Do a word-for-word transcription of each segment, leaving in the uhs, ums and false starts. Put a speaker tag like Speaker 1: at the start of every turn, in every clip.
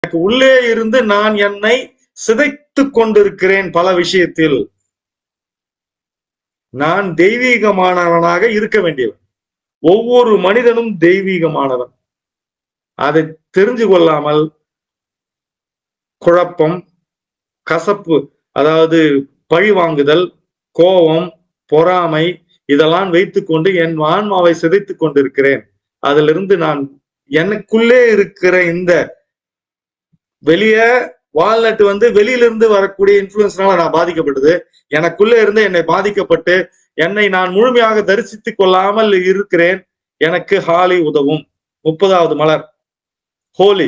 Speaker 1: எனக்கு உள்ளே இருந்து நான் என்னை சிதைத்து கொண்டிருக்கிறேன். பல விஷயத்தில் நான் தெய்வீகமானவனாக இருக்க வேண்டியவன். ஒவ்வொரு மனிதனும் தெய்வீகமானவன். அதை தெரிஞ்சு கொள்ளாமல் குழப்பம், கசப்பு, அதாவது பழி வாங்குதல், கோபம், பொறாமை இதெல்லாம் வைத்துக்கொண்டு என் ஆன்மாவை சிதைத்துக் கொண்டிருக்கிறேன். அதிலிருந்து நான் எனக்குள்ளே இருக்கிற இந்த வெளியே வால்நட் வந்து வெளியிலிருந்து வரக்கூடிய இன்ஃபுளுன்ஸ்னால நான் பாதிக்கப்பட்டது. எனக்குள்ளே இருந்து என்னை பாதிக்கப்பட்டு என்னை நான் முழுமையாக தரிசித்துக் கொள்ளாமல் இருக்கிறேன். எனக்கு ஹாலி உதவும். முப்பதாவது மலர் ஹோலி.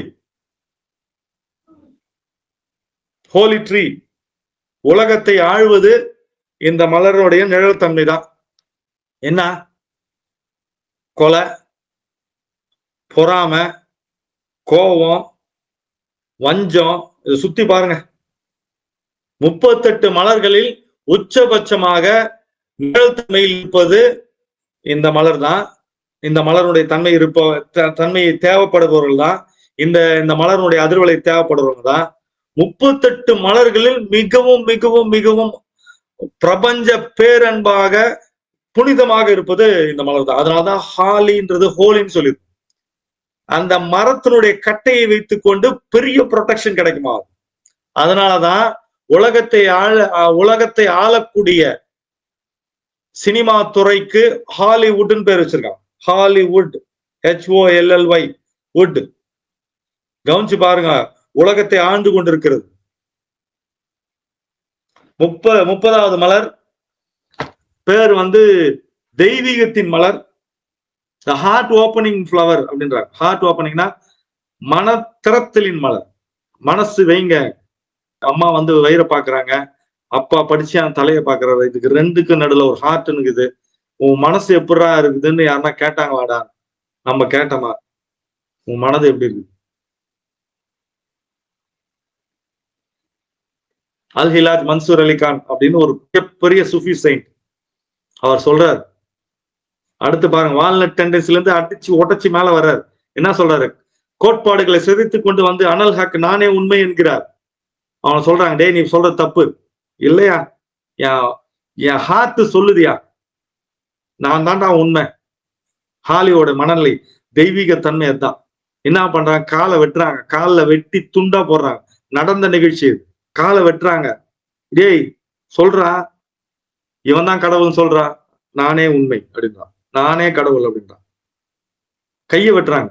Speaker 1: ஹோலி ட்ரீ. உலகத்தை ஆழ்வது இந்த மலருடைய நிழல்தன்மை தான். என்ன? கொலை, பொறாமை, கோபம், வஞ்சம். இதை சுத்தி பாருங்க. முப்பத்தெட்டு மலர்களில் உச்சபட்சமாக நிழல்தன்மையில் இருப்பது இந்த மலர் தான். இந்த மலருடைய தன்மை இருப்ப தன்மையை தேவைப்படுபவர்கள் தான். இந்த இந்த மலருடைய அதிர்வலை தேவைப்படுறவங்க தான். முப்பத்தெட்டு மலர்களில் மிகவும் மிகவும் மிகவும் பிரபஞ்ச பேரன்பாக புனிதமாக இருப்பது இந்த மலர் தான். அதனாலதான் ஹாலின்றது ஹோலின்னு சொல்லி. அந்த மரத்தினுடைய கட்டையை வைத்துக் கொண்டு பெரிய ப்ரொடெக்ஷன் கிடைக்குமா? அதனாலதான் உலகத்தை ஆள உலகத்தை ஆளக்கூடிய சினிமா துறைக்கு ஹாலிவுட்னு பேர் வச்சிருக்காங்க. Hollywood, H O L L Y, wood. கவனிச்சு பாருங்க, உலகத்தை ஆண்டு கொண்டிருக்கிறது. முப்ப முப்பதாவது மலர் பேர் வந்து தெய்வீகத்தின் மலர். ஹார்ட் ஓப்பனிங் ஃபிளவர் அப்படின்றாங்க. ஹார்ட் ஓப்பனிங்னா மன திறத்தலின் மலர். மனசு வைங்க. அம்மா வந்து வயிறை பாக்குறாங்க, அப்பா படிச்சு அந்த தலையை பாக்குறாரு. இதுக்கு ரெண்டுக்கு நடுவில் ஒரு ஹார்ட்னு இருக்குது. உன் மனசு எப்படா இருக்குதுன்னு யாருன்னா கேட்டாங்களாடா? நம்ம கேட்டோமா? உன் மனது எப்படி இருக்கு? அல் ஹிலாஜ் மன்சூர் அலிகான் அப்படின்னு ஒரு மிகப்பெரிய சூஃபி செயின்ட் அவர் சொல்றாரு. அடுத்து பாருங்க, வால்நட் டெண்டன்சில இருந்து அடிச்சு ஒட்டச்சி மேல வர்றாரு. என்ன சொல்றாரு? கோட்பாடுகளை சிதைத்துக் கொண்டு வந்து அனல் ஹக் நானே உண்மை என்கிறார். அவனை சொல்றாங்க, டே நீ சொல்ற தப்பு இல்லையா, என் ஹார்ட் சொல்லுதியா, நான் தான்டா உண்மை. ஹாலியோட மனநிலை தெய்வீக தன்மை அதுதான். என்ன பண்றாங்க? காலை வெட்டுறாங்க. காலில் வெட்டி துண்டா போடுறாங்க. நடந்த நிகழ்ச்சி இது. காலை வெட்டுறாங்க. டேய் சொல்றா, இவன் தான் கடவுள்னு சொல்றா, நானே உண்மை அப்படின்றான், நானே கடவுள் அப்படின்றான். கையை வெட்டுறாங்க,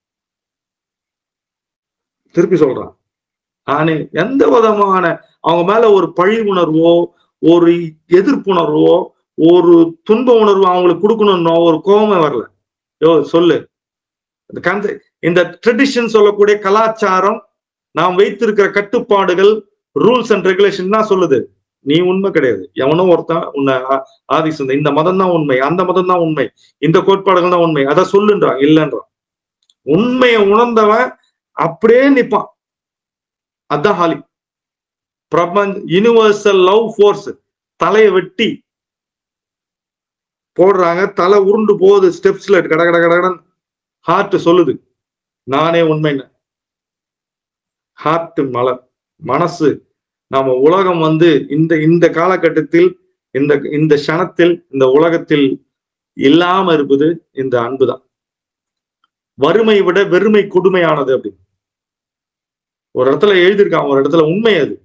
Speaker 1: திருப்பி சொல்றான் நானே. எந்த விதமான அவங்க மேல ஒரு பழி உணர்வோ ஒரு எதிர்ப்புணர்வோ ஒரு துன்ப உணர்வோ அவங்களுக்கு கொடுக்கணும்னோ ஒரு கோபமே வரல. யோ சொல்லு. இந்த ட்ரெடிஷன் சொல்லக்கூடிய கலாச்சாரம், நாம் வைத்திருக்கிற கட்டுப்பாடுகள், ரூல்ஸ் அண்ட் ரெகுலேஷன் தான் சொல்லுது நீ உண்மை கிடையாது. எவனோ ஒருத்தன் உன்னை ஆதி சொந்த இந்த மதம் தான் உண்மை, அந்த மதம் தான் உண்மை, இந்த கோட்பாடுகள் தான் உண்மை, அதை சொல்லுன்றான். இல்லைன்றான். உண்மையை உணர்ந்தவன் அப்படியே நிப்பான். அதான் ஹாலி. பிரபஞ்ச யூனிவர்சல் லவ் ஃபோர்ஸ். தலையை வெட்டி போடுறாங்க, தலை உருண்டு போகுது ஸ்டெப்ஸ்ல, கட கட கடகடன். ஹார்ட் சொல்லுது நானே உண்மைன்னு. ஹார்ட் மலர், மனசு. நாம உலகம் வந்து இந்த இந்த காலகட்டத்தில் இந்த இந்த க்ஷணத்தில் இந்த உலகத்தில் இல்லாம இருப்பது இந்த அன்புதான். வறுமை விட வெறுமை கொடுமையானது அப்படின்னு ஒரு இடத்துல எழுதியிருக்கான். ஒரு இடத்துல உண்மை அது.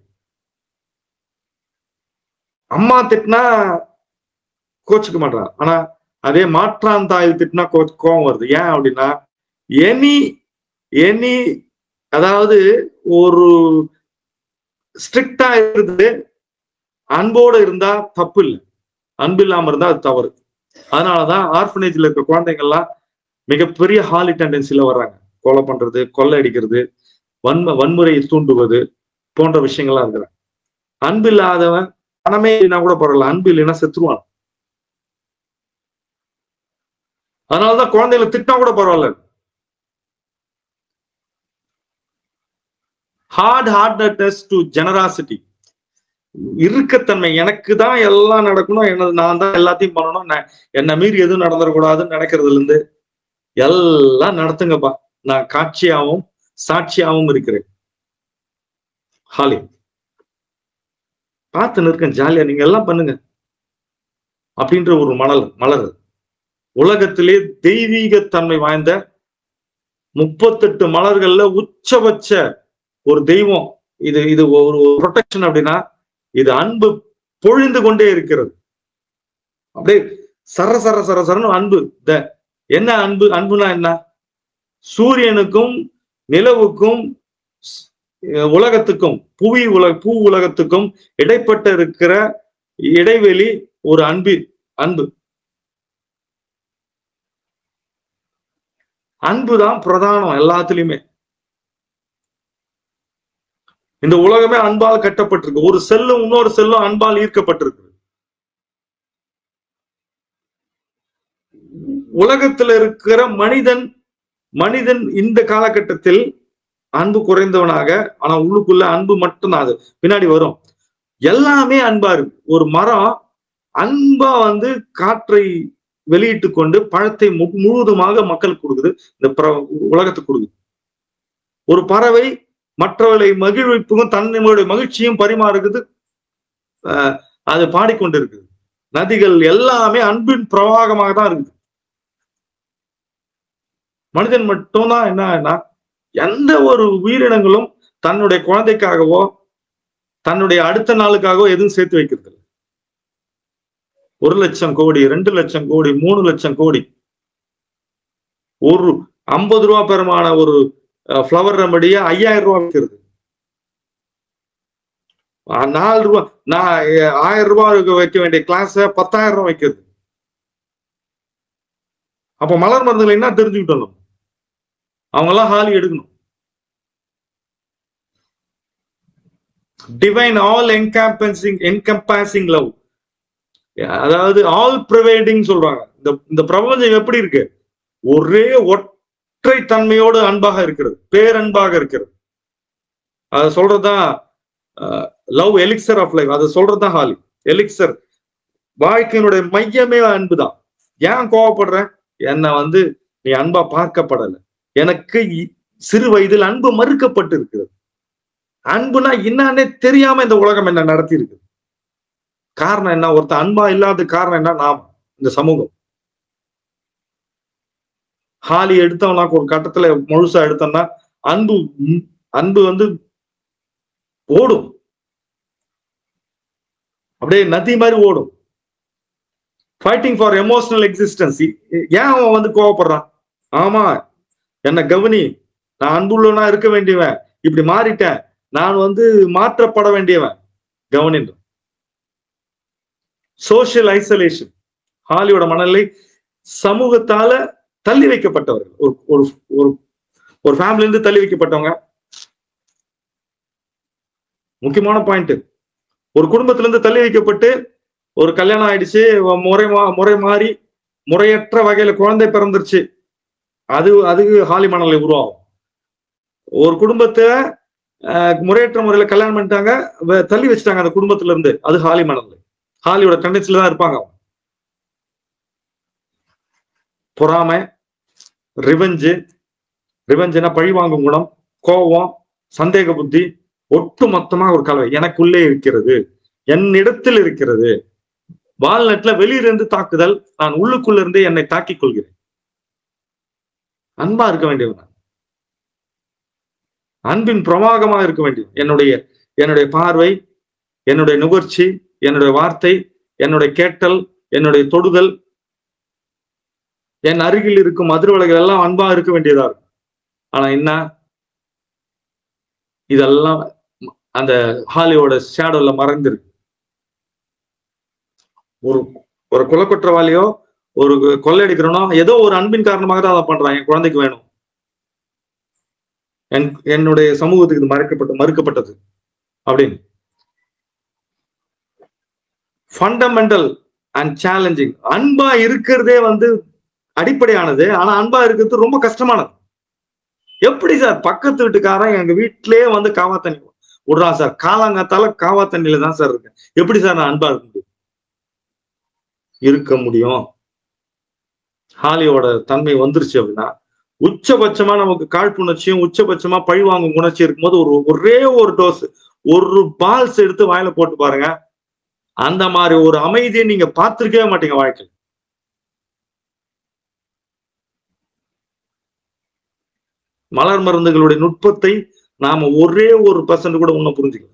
Speaker 1: அம்மா திட்டினா கோச்சுக்க மாட்டான், ஆனா அதே மாற்றான் தாயில் திட்டினா கோ கோபம் வருது. ஏன் அப்படின்னா எனி எனி அதாவது ஒரு ஸ்ட்ரிக்டா இருந்து அன்போடு இருந்தா தப்பு இல்லை, அன்பு இல்லாம இருந்தா அது தவறு. அதனாலதான் ஆர்ஃபனேஜ்ல இருக்க குழந்தைகள்லாம் மிகப்பெரிய ஹாலி டெண்டன்சில வர்றாங்க. கொலை பண்றது, கொள்ளை அடிக்கிறது, வன்ம வன்முறையை தூண்டுவது போன்ற விஷயங்கள்லாம் இருக்கிறாங்க. அன்பு இல்லாதவன் பணமே இல்லைன்னா கூட பரவாயில்ல, அன்பு இல்லைன்னா செத்துருவான். அதனாலதான் குழந்தைகளை திட்டா கூட பரவாயில்ல. Hard hardness to generosity. இருக்கத்தன்மை. எனக்கு தான் எல்லாம் நடக்கணும், என்னது நான் தான் எல்லாத்தையும் பண்ணணும், என்னை மீறி எதுவும் நடந்துடக்கூடாதுன்னு நினைக்கிறதுல இருந்து எல்லாம் நடத்துங்கப்பா, நான் காட்சியாகவும் சாட்சியாகவும் இருக்கிறேன். ஹாலி பார்த்து இருக்கேன், ஜாலியா நீங்க எல்லாம் பண்ணுங்க அப்படின்ற ஒரு மணல் மலர். உலகத்திலே தெய்வீக தன்மை வாய்ந்த முப்பத்தெட்டு மலர்கள்ல உச்சபட்ச ஒரு தெய்வம். இது இது ஒரு ப்ரொடெக்ஷன் அப்படின்னா இது அன்பு பொழிந்து கொண்டே இருக்கிறது. அப்படியே சர சர சர சரன்னு அன்பு. என்ன அன்பு? அன்புனா என்ன? சூரியனுக்கும் நிலவுக்கும் உலகத்துக்கும் புவி உலக பூ உலகத்துக்கும் இடைப்பட்ட இருக்கிற இடைவெளி ஒரு அன்பு. அன்பு அன்புதான் பிரதானம் எல்லாத்துலயுமே. இந்த உலகமே அன்பால் கட்டப்பட்டிருக்கு. ஒரு செல்லும் இன்னொரு செல்லும் அன்பால் ஈர்க்கப்பட்டிருக்கு. உலகத்துல இருக்கிற மனிதன் மனிதன் இந்த காலகட்டத்தில் அன்பு குறைந்தவனாக, ஆனா உள்ளுக்குள்ள அன்பு மட்டும்தான். அது பின்னாடி வரும். எல்லாமே அன்பா இருக்கு. ஒரு மரம் அன்பா வந்து காற்றை வெளியிட்டு கொண்டு பழத்தை முழுவதுமாக மக்களுக்கு கொடுக்குது, இந்த உலகத்துக்கு கொடுக்குது. ஒரு பறவை மற்றவர்களை மகிழ்விப்பும் தன்னுடைய மகிழ்ச்சியும் பரிமாறுகிறது, அது பாடிக்கொண்டு இருக்குது. நதிகள் எல்லாமே அன்பின் பிரவாகமாக தான் இருக்குது. மனிதன் மட்டும்தான் என்ன, எந்த ஒரு உயிரினங்களும் தன்னுடைய குழந்தைக்காகவோ தன்னுடைய அடுத்த நாளுக்காகவோ எதுவும் சேர்த்து வைக்கிறது. ஒரு லட்சம் கோடி, ரெண்டு லட்சம் கோடி, மூணு லட்சம் கோடி, ஒரு ஐம்பது ரூபா பெருமான ஒரு பிளவர் ரெமடிய ஐயாயிரம் ரூபாய் வைக்கிறது. நாலு ரூபாய் நான் ஆயிரம் ரூபாய் வைக்க வேண்டிய கிளாஸ பத்தாயிரம் ரூபாய் வைக்கிறது. அப்ப மலர் மருந்துகளை என்ன தெரிஞ்சுக்கிட்டோம்? அவங்க எல்லாம் ஹாலி எடுக்கணும். Divine all encompassing encompassing love, அதாவது ஆல் ப்ரிவைடிங் சொல்றாங்க. இந்த இந்த பிரபஞ்சம் எப்படி இருக்கு? ஒரே ஒற்றை தன்மையோடு அன்பாக இருக்கிறது, பேரன்பாக இருக்கிறது. அதை சொல்றதுதான் லவ் எலிக்சர் ஆஃப் லைஃப். அதை சொல்றதுதான் ஹாலி எலிக்சர். வாழ்க்கையினுடைய மையமே அன்புதான். ஏன் கோவப்படுற? என்னை வந்து நீ அன்பா பார்க்கப்படல. எனக்கு சிறு வயதில் அன்பு மறுக்கப்பட்டு இருக்கிறது. அன்புனா என்னன்னே தெரியாம இந்த உலகம் என்ன நடத்தி இருக்கு. காரணம் என்ன? ஒருத்த அன்பா இல்லாத காரணம் என்ன? நாம், இந்த சமூகம். ஹாலி எடுத்தோம்னா ஒரு கட்டத்துல முழுசா எடுத்தோம்னா அன்பு அன்பு வந்து ஓடும், அப்படியே நதி மாதிரி ஓடும். Fighting for emotional existence. ஏன் அவன் வந்து கோவப்படுறான்? ஆமா, என்ன கவனி, நான் அன்புள்ளவனா இருக்க வேண்டியவன், இப்படி மாறிட்டேன், நான் வந்து மாற்றப்பட வேண்டியவன், கவனின்ற. Social isolation. ஹாலியோட மனநிலை சமூகத்தால தள்ளி வைக்கப்பட்டவர்கள். ஒரு ஒரு ஒரு ஃபேமிலி இருந்து தள்ளி வைக்கப்பட்டவங்க. முக்கியமான பாயிண்ட். ஒரு குடும்பத்துல இருந்து தள்ளி வைக்கப்பட்டு ஒரு கல்யாணம் ஆயிடுச்சு, முறை முறை மாறி முறையற்ற வகையில குழந்தை பிறந்துருச்சு, அது அது ஹாலி மனநிலை உருவாகும். ஒரு குடும்பத்தை முறையற்ற முறையில கல்யாணம் பண்ணிட்டாங்க, தள்ளி வச்சுட்டாங்க அந்த குடும்பத்துல இருந்து, அது ஹாலி மனநிலை. ஹாலியோட டெண்டன்சில தான் இருப்பாங்க. பொறாமை, ரிவெஞ்சு, ரிவெஞ்சுனா பழி வாங்கும் குணம், கோபம், சந்தேக புத்தி, ஒட்டு மொத்தமா ஒரு கலவை எனக்குள்ளே இருக்கிறது, என்னிடத்தில் இருக்கிறது. வால்நட்ல வெளியிலிருந்து தாக்குதல், நான் உள்ளுக்குள்ள இருந்து என்னை தாக்கிக் கொள்கிறேன். அன்பா இருக்க வேண்டியவன், அன்பின் பிரவாகமாக இருக்க வேண்டியது. என்னுடைய என்னுடைய பார்வை, என்னுடைய நுகர்ச்சி, என்னுடைய வார்த்தை, என்னுடைய கேட்டல், என்னுடைய தொடுதல், என் அருகில் இருக்கும் அதிர்வலைகள் எல்லாம் அன்பா இருக்க வேண்டியதா இருக்கும். ஆனா என்ன, இதெல்லாம் அந்த ஹாலியோட ஷேடோல மறைந்திருக்கு. ஒரு ஒரு குலக்குற்றவாளியோ ஒரு கொள்ளையடிக்கிறனோ ஏதோ ஒரு அன்பின் காரணமாக தான் அதை பண்றான். என் குழந்தைக்கு வேணும், என் என்னுடைய சமூகத்துக்கு இது மறைக்கப்பட்ட மறுக்கப்பட்டது அப்படின்னு. Fundamental and challenging. அன்பா இருக்கிறதே வந்து அடிப்படையானது, ஆனா அன்பா இருக்கிறது ரொம்ப கஷ்டமானது. எப்படி சார் பக்கத்து வீட்டுக்காரன் எங்க வீட்டிலேயே வந்து காவா தண்ணி விடுறான் சார், காலாங்காத்தால காவா தண்ணியில தான் சார் இருக்கேன், எப்படி சார் நான் அன்பா இருக்க முடியும்? இருக்க முடியும். ஹாலியோட தன்மை வந்துருச்சு அப்படின்னா, உச்சபட்சமா நமக்கு காழ்ப்புணர்ச்சியும் உச்சபட்சமா பழி வாங்கும் உணர்ச்சி இருக்கும்போது ஒரு ஒரே ஒரு டோஸ், ஒரு பால்ஸ் எடுத்து வாயில போட்டு பாருங்க, அந்த மாதிரி ஒரு அமைதியை நீங்க பார்த்திருக்கவே மாட்டீங்க வாழ்க்கையில். மலர் மருந்துகளுடைய நுட்பத்தை நாம ஒரே ஒரு பர்சன்ட் கூட இன்னும் புரிஞ்சுக்கலாம்.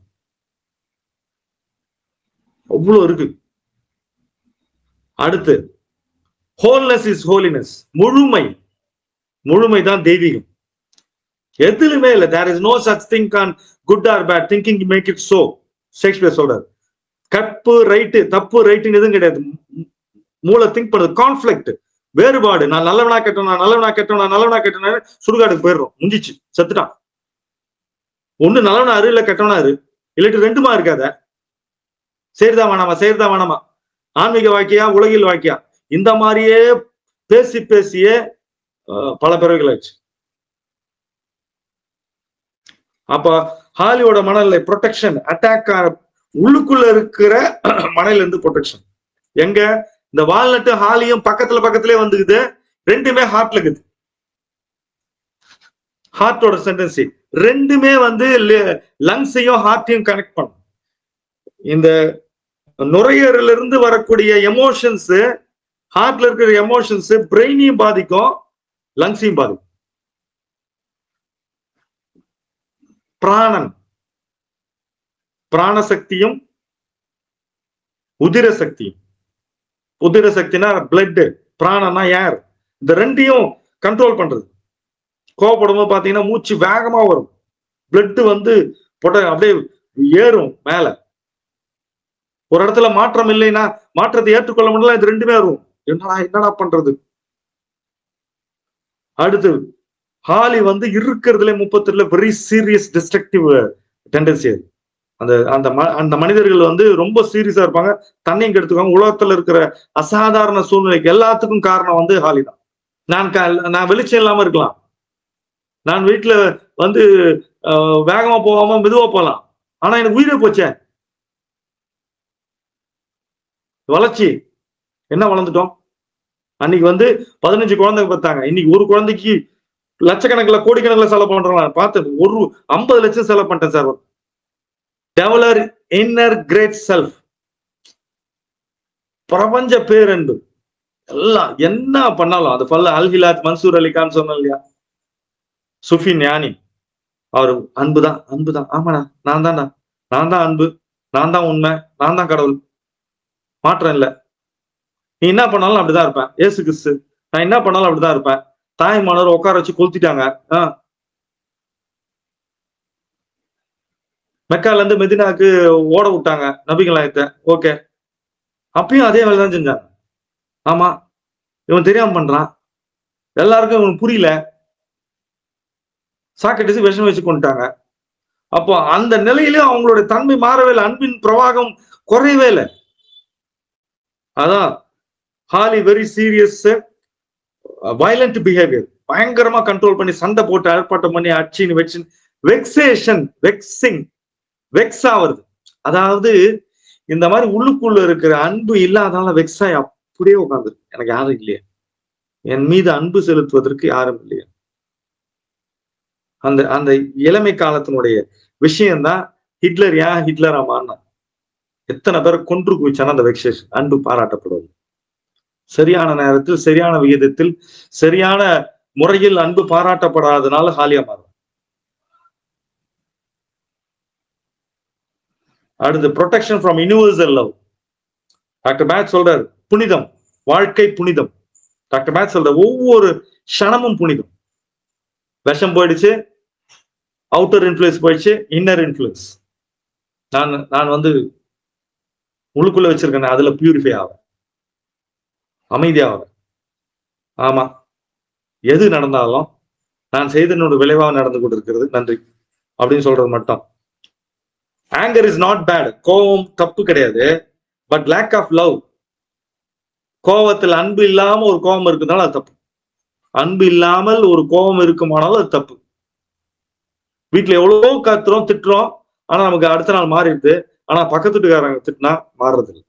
Speaker 1: அவ்வளவு இருக்கு. அடுத்து ஹோல்னஸ் இஸ் ஹோலினஸ், முழுமை. முழுமைதான் தெய்வீகம். எதுலுமே இல்லை. There is no such thing on good or bad, thinking make it so. Shakespeare சொல்றாரு. தப்பு ரைட்டு, தப்பு ரைட்டுன்னு எதுவும் கிடையாது. மூளை திங்க் பண்ணுறது. கான்ஃபிளிக்ட், வேறுபாடு. நான் நல்லவனா கெட்டவனா, நான் நல்லவனா கெட்டவனா, நான் நல்லவனா கெட்டவனா, சுடுகாடுக்கு போயிடுறோம், முடிஞ்சிச்சு, செத்துட்டான். ஒண்ணு நல்லவனா இரு, இல்ல கெட்டவனா இரு, இல்லாட்டி ரெண்டுமா இருக்காத. சரிதான் வேணாமா, சரிதான் வேணாமா, ஆன்மீக வாழ்க்கையா உலகில் வாழ்க்கையா, இந்த மாதிரியே பேசி பேசியே பல பிறகுகள் ஆச்சு. அப்ப ஹாலியோட மணல்ல ப்ரொடெக்ஷன், அட்டாக், உள்ளுக்குள்ள இருக்கிற மணல இருந்து ப்ரொடெக்ஷன். எங்க இந்த வால்நட்டு ஹாலியும் பக்கத்துல பக்கத்திலே வந்துக்குது, ரெண்டுமே ஹார்ட்ல இருக்குது. ஹார்ட்டோட சென்டென்சி ரெண்டுமே வந்து லங்ஸையும் ஹார்ட்டையும் கனெக்ட் பண்ணும். இந்த நுரையீரல இருந்து வரக்கூடிய எமோஷன்ஸ், ஹார்ட்ல இருக்கிற எமோஷன்ஸ் பிரெயினையும் பாதிக்கும், லங்ஸையும் பாதிக்கும். பிராணன், பிராணசக்தியும் உதிர சக்தியும். உதிர சக்தினா பிளட், பிராணனா ஏர். இந்த ரெண்டையும் கண்ட்ரோல் பண்றது. கோவப்படும் போது பாத்தீங்கன்னா மூச்சு வேகமா வரும், பிளட் வந்து அப்படியே ஏறும் மேல. ஒரு இடத்துல மாற்றம் இல்லைன்னா மாற்றத்தை ஏற்றுக்கொள்ள முடியல, இது ரெண்டுமே வரும். என்னடா என்னடா பண்றது. அடுத்து ஹாலி வந்து இருக்கிறதுல முப்பத்தி ரெண்டுல வெரி சீரியஸ் டிஸ்ட்ரக்டிவ் டெண்டன்சி. அந்த அந்த அந்த மனிதர்கள் வந்து ரொம்ப சீரியஸா இருப்பாங்க, தண்ணியும் கெடுத்துக்குவாங்க. உலகத்துல இருக்கிற அசாதாரண சூழ்நிலைக்கு எல்லாத்துக்கும் காரணம் வந்து ஹாலி தான். நான் நான் வெளிச்சம் இல்லாம இருக்கலாம், நான் வீட்டுல வந்து வேகமா போகாம மெதுவா போகலாம், ஆனா எனக்கு உயிரே போச்சே. வளர்ச்சி என்ன வளர்ந்துட்டோம். அன்னைக்கு வந்து பதினஞ்சு குழந்தைங்க பார்த்தாங்க, இன்னைக்கு ஒரு குழந்தைக்கு லட்சக்கணக்கில் கோடிக்கணக்கில் செலவு பண்றோம். பார்த்து ஒரு ஐம்பது லட்சம் செலவு பண்ணிட்டேன் sir. Develop inner great self, பிரபஞ்ச பேரன்பு. எல்லாம் என்ன பண்ணாலும் அது பல்ல அல்ஹிலாத் மன்சூர் அலி கான் சொன்ன இல்லையா, சுஃபி ஞானி, அவரு அன்புதான் அன்புதான். ஆமாடா, நான் தான்டா, நான் தான் அன்பு, நான் தான் உண்மை, நான் தான் கடவுள், மாற்றம் இல்லை. நீ என்ன பண்ணாலும் அப்படிதான் இருப்பேன். ஏசு கிறிஸ்து, நான் என்ன பண்ணாலும் அப்படிதான் இருப்பேன். தாய் மாணவர் உட்கார வச்சு கொளுத்திட்டாங்க. ஆஹ் மெக்கால இருந்து மெதினாக்கு ஓட விட்டாங்க நபிகளாயத்தை. ஓகே, அப்பயும் அதே வேலை தான் செஞ்சாங்க. ஆமா, இவன் தெரியாம பண்றான், எல்லாருக்கும் இவன் புரியல, சாக்கெட்டிஸ் விஷம் வச்சு கொண்டுட்டாங்க. அப்போ அந்த நிலையிலும் அவங்களுடைய தன்மை மாறவே இல்லை, அன்பின் பிரவாகம் குறையவே இல்லை. அதான் holly very serious violent behaviour, பயங்கரமா கண்ட்ரோல் பண்ணி சண்டை போட்டு ஆர்ப்பாட்டம் பண்ணி அச்சின்னு வச்சு வெக்ஸேஷன், வெக்ஸிங், வெக்ஸ் ஆகுறது. அதாவது இந்த மாதிரி உள்ளுக்குள்ள இருக்கிற அன்பு இல்லாதனால வெக்ஸாய் அப்படியே உட்காந்து, எனக்கு யாரும் இல்லையா, என் மீது அன்பு செலுத்துவதற்கு யாரும் இல்லையா. அந்த அந்த இளமை காலத்தினுடைய விஷயம்தான் ஹிட்லர் ஏன் ஹிட்லர் ஆமான்னா, எத்தனை பேரை கொன்று குவிச்சான அந்த வெக்ஸேஷன். அன்பு பாராட்டப்படுவது, சரியான நேரத்தில் சரியான விகிதத்தில் சரியான முறையில் அன்பு பாராட்டப்படாதனால ஹாலியா மாறும். அடுத்து protection from universal love. Doctor மேத் சொல்றாரு புனிதம், வாழ்க்கை புனிதம். டாக்டர் மேத் சொல்ற ஒவ்வொரு க்ஷணமும் புனிதம். விஷம் போயிடுச்சு, அவுட்டர் இன்ஃபுளுன்ஸ் போயிடுச்சு, இன்னர் இன்ஃபுளுன்ஸ் நான் நான் வந்து உள்ளுக்குள்ள வச்சிருக்கேன், அதுல பியூரிஃபை ஆகும், அமைதியாகும். ஆமா, எது நடந்தாலும் நான் செய்தனோட விளைவாக நடந்து கொண்டிருக்கிறது, நன்றி அப்படின்னு சொல்றது மட்டும். ஆங்கர் இஸ் நாட் பேட், கோபம் தப்பு கிடையாது, பட் லேக் ஆஃப் லவ். கோபத்தில் அன்பு இல்லாம ஒரு கோபம் இருக்குனால அது தப்பு. அன்பு இல்லாமல் ஒரு கோபம் இருக்குமானாலும் அது தப்பு. வீட்டுல எவ்வளவோ கத்துறோம் திட்டுறோம், ஆனா நமக்கு அடுத்த நாள் மாறிடுது. ஆனா பக்கத்து வீட்டுக்காரங்க திட்டினா மாறுறது இல்லை.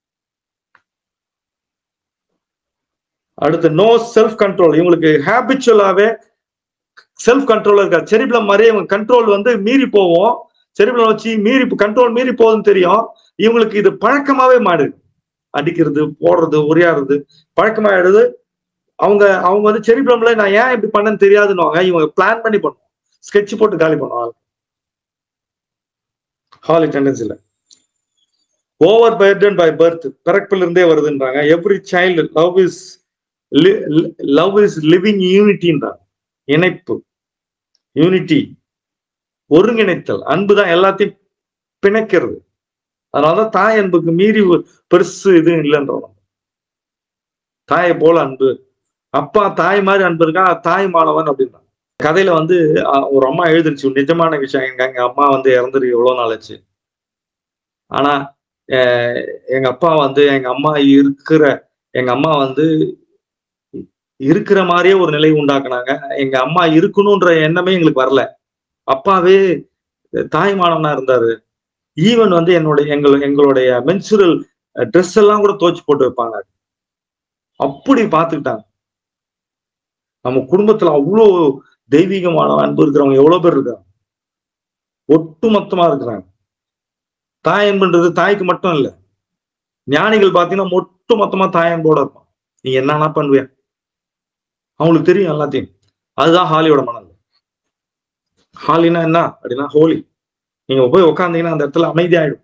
Speaker 1: அடுத்து நோ செல்ஃப் கண்ட்ரோல். இவங்களுக்கு ஹேபிச்சுவலாவே செல்ஃப் கண்ட்ரோல் இருக்கா, செரிப்ளம் மாதிரி இவங்க கண்ட்ரோல் வந்து மீறி போவோம். செரிபிரம் வச்சு மீறி கண்ட்ரோல் மீறி போகுதுன்னு தெரியும், இவங்களுக்கு இது பழக்கமாவே மாறிடுது. அடிக்கிறது, போடுறது, உரையாடுறது பழக்கமாயிடுது. அவங்க அவங்க வந்து செரிபிரம்ல நான் ஏன் இப்படி பண்ணேன்னு தெரியாதுன்னுவாங்க, இவங்க பிளான் பண்ணி பண்ணுவோம், ஸ்கெட்ச் போட்டு காலி பண்ணுவாங்க. ஹாலி டெண்டன்சில ஓவர் பர்டன் பை பர்த், பிறப்பில இருந்தே வருதுன்றாங்க. Every child love is love is living யூனிட்டின்றாங்க. இணைப்பு, யூனிட்டி, ஒருங்கிணைத்தல். அன்புதான் எல்லாத்தையும் பிணைக்கிறது. அதனாலதான் தாய் அன்புக்கு மீறி பெருசு இது இல்லைன்றோம். தாயை போல அன்பு, அப்பா தாய் மாதிரி அன்பு இருக்கா, தாய் மாணவன் அப்படின்னா. கதையில வந்து ஒரு அம்மா எழுதிருச்சு, நிஜமான விஷயம். எங்க எங்க அம்மா வந்து இறந்துரு எவ்வளவு நாள் ஆச்சு, ஆனா எங்க அப்பா வந்து எங்க அம்மா இருக்கிற எங்க அம்மா வந்து இருக்கிற மாதிரியே ஒரு நிலை உண்டாக்குனாங்க. எங்க அம்மா இருக்கணும்ன்ற எண்ணமே எங்களுக்கு வரல. அப்பாவே தாய் மாணவனா இருந்தாரு. ஈவன் வந்து என்னுடைய எங்கள் எங்களுடைய மென்சுரல் ட்ரெஸ் எல்லாம் கூட துவச்சு போட்டு வைப்பாங்க. அப்படி பார்த்துக்கிட்டாங்க. நம்ம குடும்பத்துல அவ்வளவு தெய்வீகமான அன்பு இருக்கிறவங்க எவ்வளவு பேர் இருக்காங்க, ஒட்டு மொத்தமா இருக்கிறாங்க. தாய் அன்புன்றது தாய்க்கு மட்டும் இல்ல, ஞானிகள் பாத்தீங்கன்னா ஒட்டு மொத்தமா தாய் அன்போட இருப்பான். நீ என்னன்னா பண்ணுவியா, அவங்களுக்கு தெரியும் எல்லாத்தையும். அதுதான் ஹாலியோட மனநிலை. ஹாலினா என்ன அப்படின்னா ஹோலி. நீங்க போய் உட்காந்தீங்கன்னா அந்த இடத்துல அமைதியாயிடும்.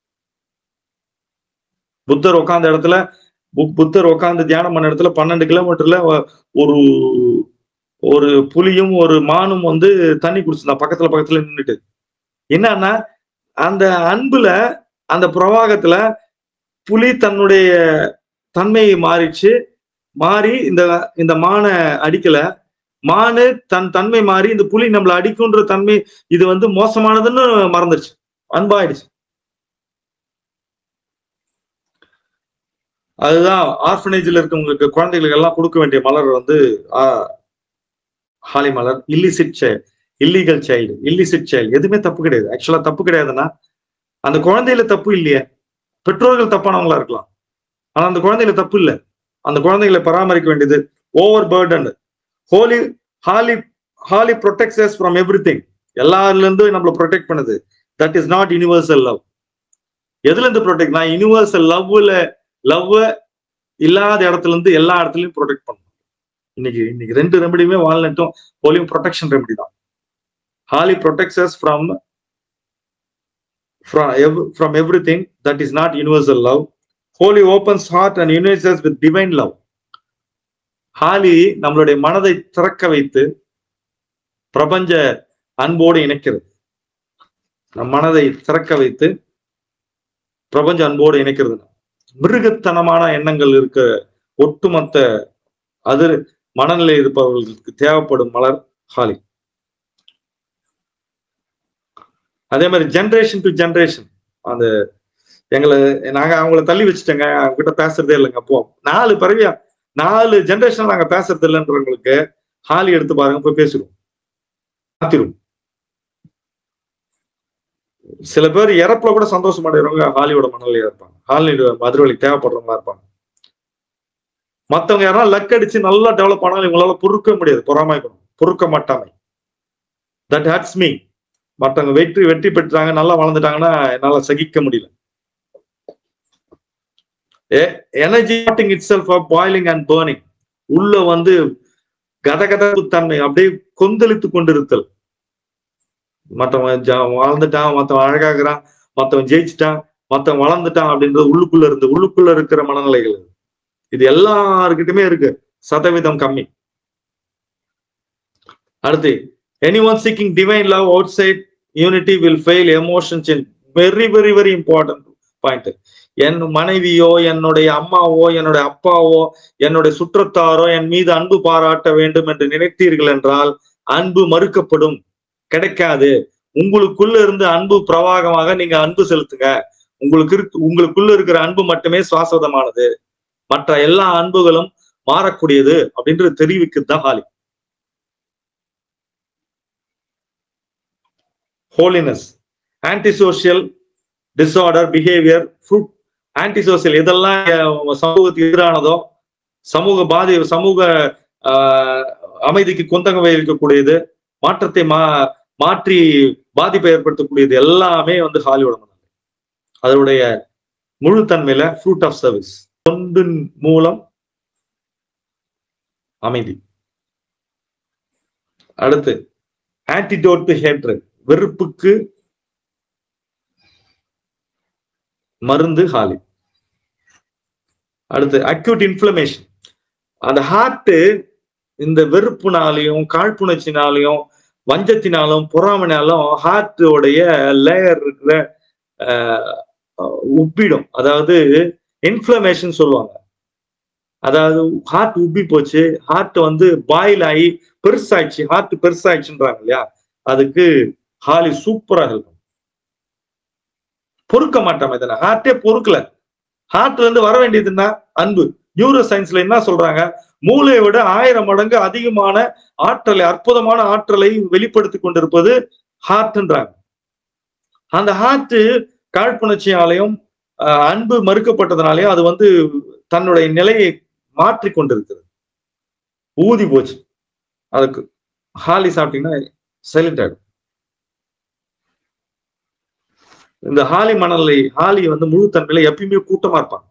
Speaker 1: புத்தர் உட்கார்ந்த இடத்துல புத்தர் உட்கார்ந்து தியானம் பண்ண இடத்துல பன்னெண்டு கிலோமீட்டர்ல ஒரு ஒரு புலியும் ஒரு மானும் வந்து தண்ணி குடிச்சிருந்தா பக்கத்துல பக்கத்துல நின்றுட்டு. என்னன்னா அந்த அன்புல, அந்த பிரவாகத்துல புலி தன்னுடைய தன்மையை மாறிச்சு, மாறி இந்த இந்த மானை அடிக்கல, மானு தன் தன்மை மாறி இந்த புலி நம்மள அடிக்கும்ன்ற தன்மை இது வந்து மோசமானதுன்னு மறந்துருச்சு, அன்பாயிடுச்சு. அதுதான் ஆர்ஃபனேஜ்ல இருக்கவங்களுக்கு, குழந்தைகளுக்கு எல்லாம் கொடுக்க வேண்டிய மலர் வந்து ஹாலி மலர். Illicit child, illegal child, illicit child எதுவுமே தப்பு கிடையாது. ஆக்சுவலா தப்பு கிடையாதுன்னா அந்த குழந்தையில தப்பு இல்லையே, பெற்றோர்கள் தப்பானவங்களா இருக்கலாம், ஆனா அந்த குழந்தையில தப்பு இல்லை. அந்த குழந்தைகளை பராமரிக்க வேண்டியது over burden. Holly holly holly protects us from everything. எல்லாரில இருந்து நம்மள ப்ரொடெக்ட் பண்ணுது. That is not universal love. எதுல இருந்து ப்ரொடெக்ட்? நான் யூனிவர்சல் லவ்ல லவ் இல்லாத இடத்துல இருந்து எல்லா இடத்துலயும் ப்ரொடெக்ட் பண்ணணும். இன்னைக்கு இன்னைக்கு ரெண்டு ரெமடியுமே வால்நட்டும் ஹோலியும் ப்ரொடெக்ஷன் ரெமடி தான். Holly protects us from from everything that is not universal love. Holly opens heart and unites us with divine love. Holly நம்மளுடைய மனதை திறக்க வைத்து பிரபஞ்ச அன்போடு இணைக்கிறது. நம் மனதை திறக்க வைத்து பிரபஞ்ச அன்போடு இணைக்கிறது. மிருகத்தனமான எண்ணங்கள் இருக்க ஒட்டுமொத்த அது மனநிலை இருப்பவர்களுக்கு தேவைப்படும் மலர் ஹாலி. அதே மாதிரி ஜென்ரேஷன் டு ஜென்ரேஷன், அந்த எங்களை நாங்க அவங்கள தள்ளி வச்சுட்டேங்க, அவங்க கிட்ட பேசுறதே இல்லைங்க. அப்போ நாலு பிறவியா நாலு ஜென்ரேஷன் நாங்க பேசுறது இல்லைன்றவங்களுக்கு ஹாலி எடுத்து பாருங்க, போய் பேசிடுவோம், மாத்திரும். சில பேர் இறப்புல கூட சந்தோஷம் அடைகிறவங்க ஹாலியோட மனநிலையா இருப்பாங்க, ஹாலியோட மதுரவழி தேவைப்படுறவங்களா இருப்பாங்க. மத்தவங்க யாரா லக் அடிச்சு நல்லா டெவலப் ஆனாலும் இவங்களால பொறுக்க முடியாது, பொறாமைக்கணும், பொறுக்க மாட்டாமை. That hertz me. மற்றவங்க வெற்றி வெற்றி பெற்றாங்க, நல்லா வளர்ந்துட்டாங்கன்னா என்னால சகிக்க முடியல. Energy itself boiling and burning. உள்ள வந்து கதகதப்பு தன்மை, அப்படியே கொந்தளித்து கொண்டிருத்தல். மற்றவன் வளர்ந்துட்டான், மற்றவன் அழகாகிறான், மற்றவன் ஜெயிச்சுட்டான், மற்றவன் வளர்ந்துட்டான் அப்படின்றது உள்ளுக்குள்ள இருந்து உள்ளுக்குள்ள இருக்கிற மனநிலைகள். இது எல்லாருக்கிட்டுமே இருக்கு, சதவீதம் கம்மி. அடுத்து, anyone seeking divine love outside unity will fail emotions in very very very important point. என் மனைவியோ, என்னுடைய அம்மாவோ, என்னுடைய அப்பாவோ, என்னுடைய சுற்றத்தாரோ என் மீது அன்பு பாராட்ட வேண்டும் என்று நினைத்தீர்கள் என்றால் அன்பு மறுக்கப்படும், கிடைக்காது. உங்களுக்குள்ள இருந்து அன்பு பிரவாகமாக நீங்க அன்பு செலுத்துங்க. உங்களுக்கு இருக்கு உங்களுக்குள்ள இருக்கிற அன்பு மட்டுமே சுவாசதமானது, மற்ற எல்லா அன்புகளும் மாறக்கூடியது அப்படின்றது தெரிவிக்குதுதான் holy. Holiness, antisocial disorder behaviour, fruit. Antisocial இதெல்லாம் சமூகத்துக்கு எதிரானதோ, சமூக பாதி சமூக ஆஹ் அமைதிக்கு குந்தகம் விளைவிக்கக்கூடியது, மாற்றத்தை மா மாற்றி பாதிப்பை ஏற்படுத்தக்கூடியது எல்லாமே வந்து ஹாலியோட மணல். அதனுடைய முழு தன்மையில ஃப்ரூட் ஆஃப் சர்வீஸ், தொண்டின் மூலம் அமைதி. அடுத்து ஆன்டிடோட் டு ஹேட்ரட், வெறுப்புக்கு மருந்து ஹாலி. அடுத்து அக்யூட் இன்ஃப்ளமேஷன், அந்த ஹார்ட் இந்த வெறுப்புனாலையும் காழ்ப்புணர்ச்சினாலையும் வஞ்சத்தினாலும் பொறாமனாலும் ஹார்ட்டோடைய லேயர் இருக்கிற உப்பிடும். அதாவது இன்ஃப்ளமேஷன் சொல்லுவாங்க. அதாவது ஹார்ட் உப்பி போச்சு, ஹார்ட் வந்து பாயில் ஆகி பெருசாயிடுச்சு, ஹார்ட் பெருசாயிடுச்சுன்றாங்க இல்லையா, அதுக்கு ஹாலி சூப்பரா ஹெல்ப். பொறுக்க மாட்டாம இதெல்லாம் ஹார்ட்டே பொறுக்கல. ஹார்ட்ல இருந்து வர வேண்டியதுன்னா அன்பு. நியூரோ சயின்ஸ்ல என்ன சொல்றாங்க, மூளையை விட ஆயிரம் மடங்கு அதிகமான ஆற்றலை, அற்புதமான ஆற்றலை வெளிப்படுத்தி கொண்டிருப்பது ஹார்ட்ன்றாங்க. அந்த ஹார்ட் காழ்ப்புணர்ச்சியாலையும் அன்பு மறுக்கப்பட்டதுனாலையும் அது வந்து தன்னுடைய நிலையை மாற்றி கொண்டிருக்கிறது. ஊதி போச்சு. அதுக்கு ஹாலி சாப்பிட்டீங்கன்னா சைலண்ட் ஆயிடும். இந்த ஹாலி மணலை ஹாலி வந்து முழு தன்மையில எப்பயுமே கூட்டமா இருப்பாங்க,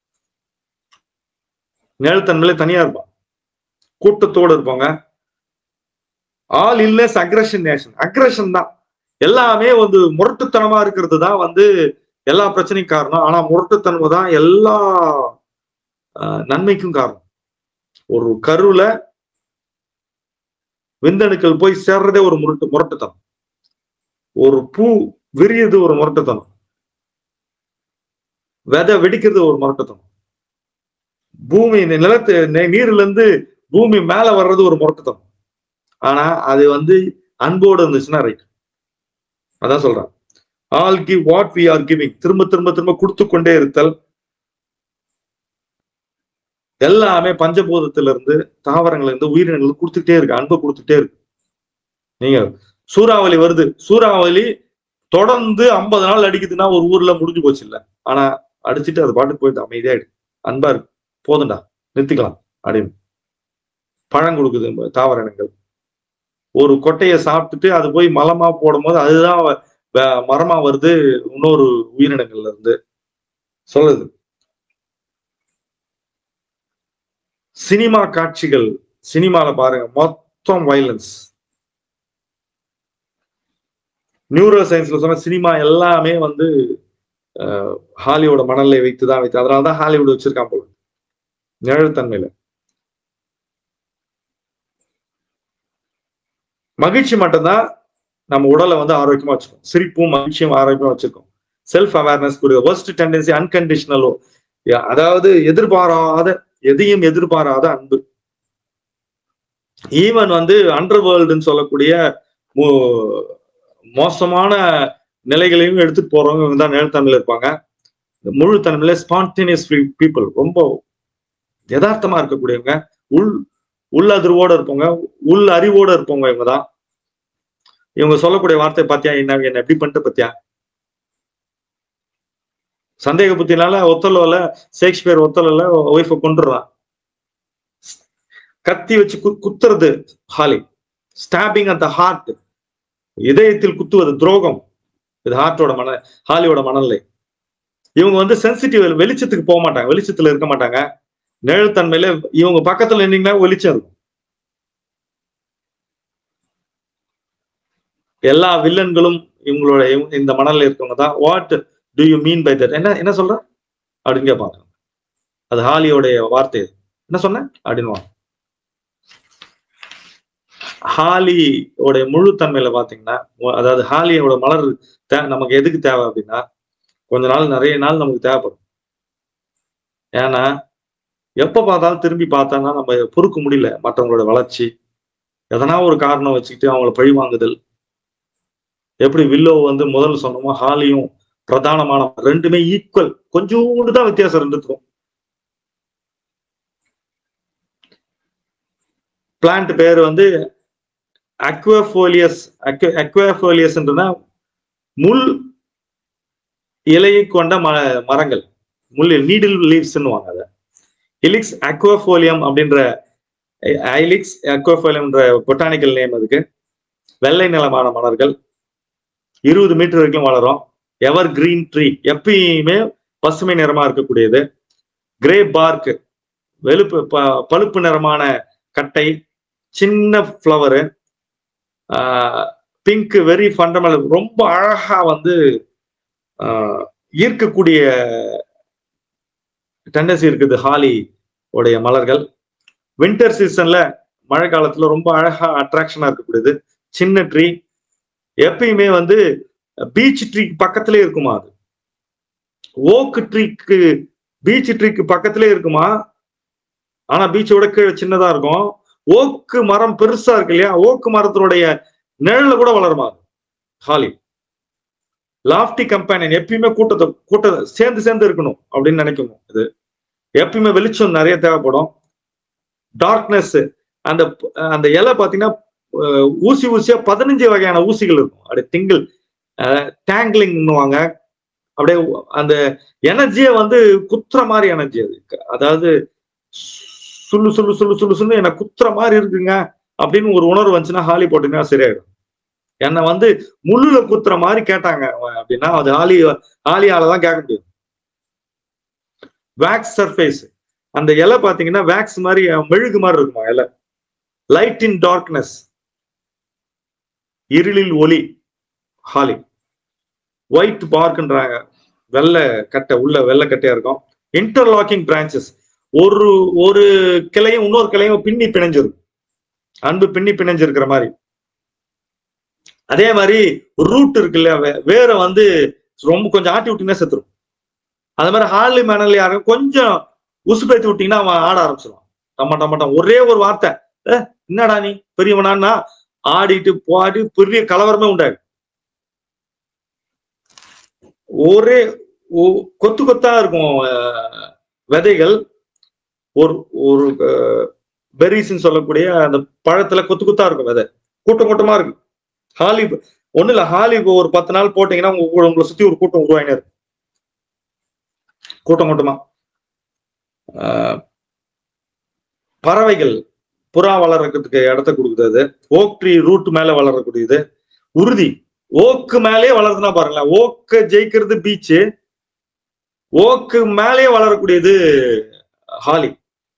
Speaker 1: நிழல்தன்மையில தனியா இருப்பாங்க, கூட்டத்தோடு இருப்பாங்க. All ills aggression nation, aggression தான் எல்லாமே வந்து முரட்டுத்தனமா இருக்கிறது தான் வந்து எல்லா பிரச்சனைக்கும் காரணம். ஆனா முரட்டுத்தன்மை தான் எல்லா நன்மைக்கும் காரணம். ஒரு கருவுல விந்தணுக்கள் போய் சேர்றதே ஒரு முரட்டு முரட்டுத்தனம். ஒரு பூ விரியுது ஒரு முரட்டுத்தனம், விதை வெடிக்கிறது ஒரு முரட்டுத்தனம், பூமி நிலத்து நீர்ல இருந்து பூமி மேல வர்றது ஒரு முரட்டுத்தனம். ஆனா அது வந்து அன்போடு இருந்துச்சுன்னா ரைட். அதான் சொல்றேன், all give what we are giving, திரும்ப திரும்ப திரும்ப கொடுத்து கொண்டே இருத்தல். எல்லாமே பஞ்சபூதத்துல இருந்து தாவரங்கள் இருந்து உயிரினங்களுக்கு கொடுத்துட்டே இருக்கு, அன்பை கொடுத்துட்டே இருக்கு. நீங்க சூறாவளி வருது, சூறாவளி தொடர்ந்து ஐம்பது நாள் அடிக்குதுன்னா ஒரு ஊர்ல முடிஞ்சு போச்சு இல்ல. ஆனா அடிச்சுட்டு அது பாட்டுக்கு போயிட்டு அமைதியாயிடு, அன்பா இருக்கு, போதுண்டா நிறுத்திக்கலாம் அப்படின்னு. பழம் கொடுக்குது தாவரங்கள். ஒரு கொட்டையை சாப்பிட்டுட்டு அது போய் மலமா போடும் போது அதுதான் மரமா வருது இன்னொரு உயிரினங்கள்ல இருந்து சொல்லுது. சினிமா காட்சிகள், சினிமால பாருங்க மொத்தம் வயலன்ஸ். நியூரோ சயின்ஸ்ல சொன்ன சினிமா எல்லாமே வந்து ஹாலிவுட் மணலை வைத்துதான் வைத்து, அதனாலதான் ஹாலிவுட் வச்சிருக்கான் போல நிழல் தன்மையில. மகிழ்ச்சி மட்டும்தான் நம்ம உடலை வந்து ஆரோக்கியமா வச்சிருக்கோம், சிரிப்பும் மகிழ்ச்சியும் ஆரோக்கியமா வச்சிருக்கோம். செல்ஃப் அவேர்னஸ் கூடிய வர்ஸ்ட் டெண்டன்சி அன்கண்டிஷனலோ, அதாவது எதிர்பாராத எதையும் எதிர்பாராத அன்பு. ஈவன் வந்து அண்டர் வேர்ல்டுன்னு சொல்லக்கூடிய மோசமான நிலைகளையும் எடுத்துட்டு போறவங்க தான் நிழல் தன்மையில இருப்பாங்க. முழு தன்மையில ஸ்பான்டேனியஸ் பீப்புள், ரொம்ப யதார்த்தமா இருக்கக்கூடியவங்க, உள் உள் அதிர்வோட இருப்பவங்க, உள் அறிவோட இருப்பவங்க இவங்க தான். இவங்க சொல்லக்கூடிய வார்த்தை பாத்தியா, என்ன என்ன எப்படி பண்ணிட்டு பாத்தியா. சந்தேக புத்தினால ஒத்தலோல ஷேக்ஸ்பியர் ஒத்தல ஒய்ஃபை கொண்டுறான், கத்தி வச்சு குத்துறது holy, stabbing at the heart, இதயத்தில் குத்துவது துரோகம். இது ஹார்ட்டோட மன ஹாலியோட மணல்லை. இவங்க வந்து சென்சிட்டிவ், வெளிச்சத்துக்கு போக மாட்டாங்க, வெளிச்சத்துல இருக்க மாட்டாங்க. நிழல் தன்மையில இவங்க பக்கத்துல நின்னீங்கன்னா வெளிச்சம் இருக்கும். எல்லா வில்லன்களும் இவங்களோட இந்த மணல்ல இருக்கவங்க தான். What do you mean by that, என்ன என்ன சொல்ற அப்படின்னு கேட்பாங்க. அது ஹாலியோடைய வார்த்தை. என்ன சொன்ன அப்படின்னு. ஹாலியோட முழு தன்மையில பாத்தீங்கன்னா, அதாவது ஹாலியோட மலர் நமக்கு எதுக்கு தேவை அப்படின்னா, கொஞ்ச நாள் நிறைய நாள் நமக்கு தேவைப்படும். ஏன்னா எப்ப பார்த்தாலும் திரும்பி பார்த்தோம்னா நம்ம பொறுக்க முடியல மற்றவங்களோட வளர்ச்சி. எதனா ஒரு காரணம் வச்சுக்கிட்டு அவங்கள பழி வாங்குதல். எப்படி வில்லோ வந்து முதல்ல சொன்னோமோ ஹாலியும் பிரதானமான, ரெண்டுமே ஈக்குவல், கொஞ்சோண்டு தான் வித்தியாசம் ரெண்டுத்துக்கும். பிளான்ட் பேர் வந்து அக்வாஃபோலியஸ். அக்வாஃபோலியஸ்ன்றா முள் இலையை கொண்ட ம மரங்கள், முள் நீடில் லீவ்ஸ்ன்னுவாங்க. அதை ஹிலிக்ஸ் அக்வாஃபோலியம் அப்படின்ற, ஐலிக்ஸ் அக்வாஃபோலியம்ன்ற பொட்டானிக்கல் நேம் அதுக்கு. வெள்ளை நிலமான மலர்கள் இருபது மீட்டர் வரைக்கும் வளரும். எவர் கிரீன் ட்ரீ, எப்பயுமே பசுமை நிறமா இருக்கக்கூடியது. கிரே பார்க், வெளுப்பு பழுப்பு நிறமான கட்டை, சின்ன ஃப்ளவரு, பிங்க், வெரி ஃபண்டமெண்டல், ரொம்ப அழகா வந்து ஈர்க்கக்கூடிய டெண்டன்சி இருக்குது ஹாலி உடைய மலர்கள். வின்டர் சீசன்ல மழை காலத்துல ரொம்ப அழகா அட்ராக்ஷனா இருக்கக்கூடியது. சின்ன ட்ரீ, எப்பயுமே வந்து பீச் ட்ரீக்கு பக்கத்திலே இருக்குமா, அது ஓக்கு ட்ரீக்கு பீச் ட்ரீக்கு பக்கத்திலே இருக்குமா, ஆனா பீச்சோட கீழே சின்னதா இருக்கும். ஓக்கு மரம் பெருசா இருக்கு இல்லையா, ஓக்கு மரத்தினுடைய நிழல்ல கூட வளருமா ஹாலி. லாஃப்டி கம்பெனியன், எப்பயுமே கூட்டத்தை கூட்ட சேர்ந்து சேர்ந்து இருக்கணும் அப்படின்னு நினைக்கணும். இது எப்பயுமே வெளிச்சம் நிறைய தேவைப்படும். டார்க்னஸ், அந்த அந்த இலை பாத்தீங்கன்னா ஊசி ஊசியா பதினஞ்சு வகையான ஊசிகள் இருக்கும். அப்படியே திங்கிள் டேங்கிளிங்னுவாங்க. அப்படியே அந்த எனர்ஜியை வந்து குத்துற மாதிரி எனர்ஜி அது. அதாவது சுள்ளு சுள்ளு சுள்ளு சுள்ளு சுள்ளு என்ன குத்துற மாதிரி இருக்குங்க அப்படின்னு ஒரு உணர்வு வந்துச்சுன்னா ஹாலி போட்டீங்கன்னா சரியாயிடும். என்னை வந்து முள்ளுல குத்துற மாதிரி கேட்டாங்க அப்படின்னா அது ஹாலி ஹாலியாலதான் கேட்க முடியும். வேக்ஸ் சர்ஃபேஸ், அந்த இலை பாத்தீங்கன்னா வேக்ஸ் மாதிரி மெழுகு மாதிரி இருக்குமா இலை. லைட் இன் டார்க்னஸ், இருளில் ஒளி ஹாலி. ஒயிட் பார்க்ன்றாங்க, வெள்ளை கட்டை, உள்ள வெள்ளை கட்டையா இருக்கும். இன்டர்லாக்கிங் பிரான்ச்சஸ், ஒரு ஒரு கிளையும் இன்னொரு கிளையும் பின்னி பிணைஞ்சிருக்கும், அன்பு பின்னி பிணைஞ்சிருக்கிற மாதிரி. அதே மாதிரி ரூட் இருக்கு இல்லையா, வேற வந்து ரொம்ப கொஞ்சம் ஆட்டி விட்டீங்கன்னா செத்துரும். அதே மாதிரி ஹாலி மணல் யாரும் கொஞ்சம் உசுப்பேத்தி விட்டீங்கன்னா அவன் ஆட ஆரம்பிச்சிருவான். டம்ம டம்மட்டம், ஒரே ஒரு வார்த்தை, என்னடா நீ பெரியவனா, ஆடிட்டு பாடி பெரிய கலவரமே உண்டாது. ஒரே கொத்து கொத்தா இருக்கும் விதைகள், ஒரு ஒரு பெரிஸ்ன்னு சொல்லக்கூடிய அந்த பழத்துல கொத்து கொத்தா இருக்கும் விதை, கூட்டம் கூட்டமா இருக்கு. ஹாலி ஒண்ணு இல்ல, ஹாலி ஒரு பத்து நாள் போட்டீங்கன்னா உங்க உங்களை சுத்தி ஒரு கூட்டம் உருவாயினே இருக்கு, கூட்டம் கூட்டமா. பறவைகள், புறா வளர்றதுக்கு இடத்த கொடுக்குறது. ஓக் ட்ரீ ரூட் மேல வளரக்கூடியது. உறுதி, ஓக்கு மேலே வளருதுன்னா பாருங்களேன், ஓக்கு ஜெயிக்கிறது பீச்சு, ஓக்கு மேலே வளரக்கூடியது ஹாலி.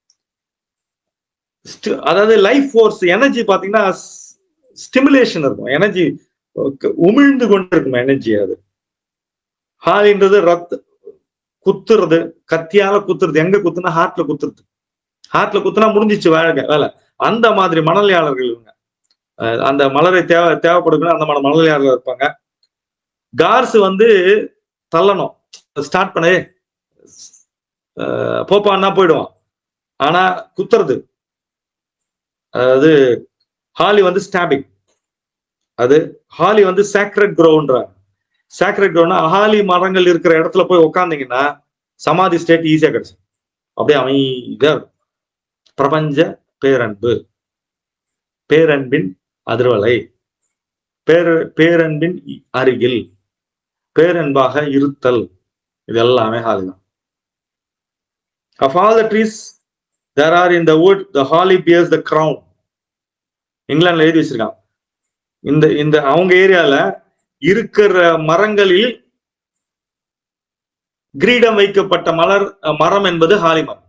Speaker 1: அதாவது லைஃப் ஃபோர்ஸ், எனர்ஜி பாத்தீங்கன்னா ஸ்டிமுலேஷன் இருக்கும், எனர்ஜி உமிழ்ந்து கொண்டு இருக்கும் எனர்ஜி. அது ஹாலின்றது ரத்த குத்துறது, கத்தியால குத்துறது. எங்க குத்துனா ஹார்ட்ல குத்துறது. ஹார்ட்ல குத்துனா முடிஞ்சிச்சு வேலை வேலை. அந்த மாதிரி மணலியாளர்கள் இவங்க. அந்த மலரை தேவை தேவைப்படுதுன்னா அந்த மாதிரி மணலியாளர்கள் இருப்பாங்க. கார்ஸ் வந்து தள்ளணும், ஸ்டார்ட் பண்ணு போப்பான்னா போயிடுவான், ஆனா குத்துறது. அதாவது ஹாலி வந்து ஸ்டாபிங். அது ஹாலி வந்து சாக்ரெட் க்ரோவ்ன்றாங்க. சாக்ரெட் க்ரோவ்னா ஹாலி மரங்கள் இருக்கிற இடத்துல போய் உட்காந்தீங்கன்னா சமாதி ஸ்டேட் ஈஸியா கிடைச்சு, அப்படியே அமைதியா இருக்கும். பிரபஞ்ச பேரன்பு, பேரன்பின் அதிர்வலை, பேர பேரன்பின் அருகில், பேரன்பாக இருத்தல், இது எல்லாமே ஹாலி தான். Of all the trees there are in the wood, the holly bears the crown. இங்கிலாந்துல எழுதி வச்சிருக்கான். இந்த இந்த அவங்க ஏரியால இருக்கிற மரங்களில் கிரீடம் வைக்கப்பட்ட மலர் மரம் என்பது ஹாலி மரம்.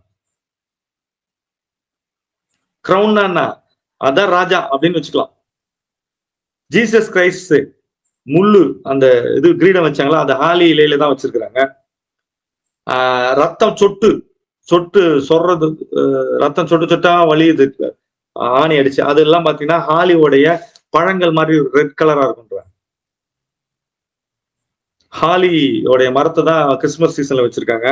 Speaker 1: கிரவுன்னா அதான் ராஜா அப்படின்னு வச்சுக்கலாம். ஜீசஸ் கிரைஸ்ட் முள்ளு அந்த இது கிரீடம் வச்சாங்களா, அந்த ஹாலி இலையில தான் வச்சிருக்கிறாங்க. ஆஹ் ரத்தம் சொட்டு சொட்டு சொல்றது, ரத்தம் சொட்டு சொட்டா வலியுது ஆணி அடிச்சு, அதெல்லாம் பாத்தீங்கன்னா ஹாலியோடைய பழங்கள் மாதிரி ரெட் கலரா இருக்கும்ன்றாங்க. ஹாலியோடைய மரத்தை தான் கிறிஸ்துமஸ் சீசன்ல வச்சிருக்காங்க.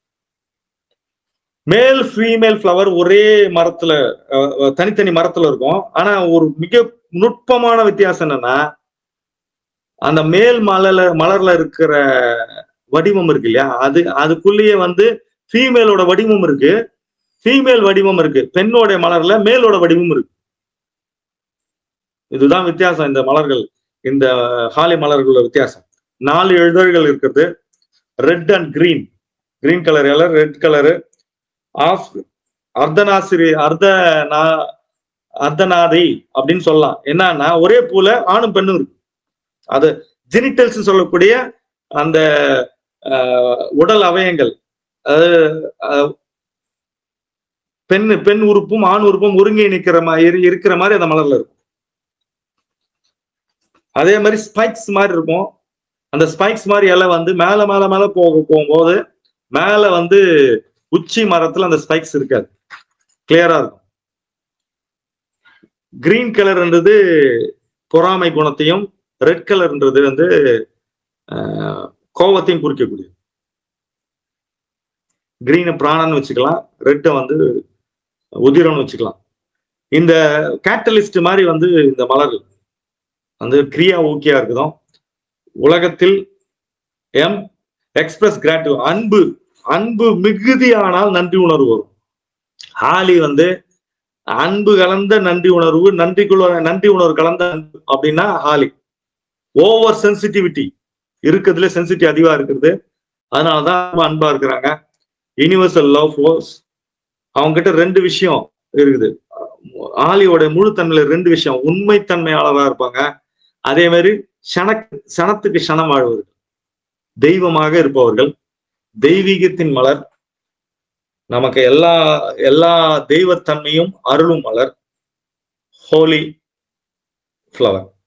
Speaker 1: மேல் ஃபீமேல் ஃப்ளவர் ஒரே மரத்துல தனித்தனி மரத்துல இருக்கும். ஆனா ஒரு மிக நுட்பமான வித்தியாசம் என்னன்னா, அந்த மேல் மலர்ல மலர்ல இருக்கிற வடிவம் இருக்கு இல்லையா, அது அதுக்குள்ளேயே வந்து ஃபீமேலோட வடிவம் இருக்கு, ஃபீமேல் வடிவம் இருக்கு. பெண்ணோட மலர்ல மேலோட வடிவம் இருக்கு. இதுதான் வித்தியாசம் இந்த மலர்கள், இந்த ஹாலி மலர்களோட வித்தியாசம். நாலு இதழ்கள் இருக்குது, red and green, green colour எல்லாம் ரெட் கலரு. ஆஃப் அர்த்தநாசிரி அர்த்த அர்த்தநாரி அப்படின்னு சொல்லலாம். என்னன்னா ஒரே பூல ஆணும் பெண்ணும் இருக்கு. அது ஜெனிட்டல்ஸ் சொல்லக்கூடிய அந்த உடல் அவயங்கள், அதாவது பெண் பெண் உறுப்பும் ஆண் உறுப்பும் ஒருங்கி நிற்கிற மாதிரி இருக்கிற மாதிரி அந்த மலர்ல இருக்கும். அதே மாதிரி ஸ்பைக்ஸ் மாதிரி இருக்கும். அந்த ஸ்பைக்ஸ் மாதிரி இலை வந்து மேல மேல மேல போக போகும்போது மேல வந்து உச்சி மரத்துல அந்த ஸ்பைக்ஸ் இருக்காது, கிளியரா இருக்கும். கிரீன் கலர்ன்றது பொறாமை குணத்தையும், ரெட் கலர்ன்றது வந்து கோபத்தையும் குறிக்கக்கூடியது. கிரீனை பிராணன்னு வச்சுக்கலாம், ரெட்டை வந்து உதிரம்னு வச்சுக்கலாம். இந்த கேட்டலிஸ்ட் மாதிரி வந்து இந்த மலர் வந்து கிரியா ஊக்கியா இருக்குதும். உலகத்தில் எம் எக்ஸ்பிரஸ் கிராட்டிவ், அன்பு அன்பு மிகுதியானால் நன்றி உணர்வு வரும். ஹாலி வந்து அன்பு கலந்த நன்றி உணர்வு, நன்றிக்குள்ள நன்றி உணர்வு கலந்த அன்பு அப்படின்னா ஹாலி. ஓவர் சென்சிட்டிவிட்டி இருக்கிறதுல சென்சிட்டிவ் அதிகமா இருக்கிறது, அதனாலதான் அன்பா இருக்கிறாங்க. யூனிவர்சல் லவ் ஃபோர்ஸ், அவங்க கிட்ட ரெண்டு விஷயம் இருக்குது. ஆலியோட முழு தன்மையில ரெண்டு விஷயம், உண்மைத்தன்மையாளராக இருப்பாங்க, அதே மாதிரி சன சனத்துக்கு சனம் வாழ்வர்கள், தெய்வமாக இருப்பவர்கள். தெய்வீகத்தின் மலர், நமக்கு எல்லா எல்லா தெய்வத்தன்மையும் அருளும் மலர், ஹோலி ஃப்ளவர்.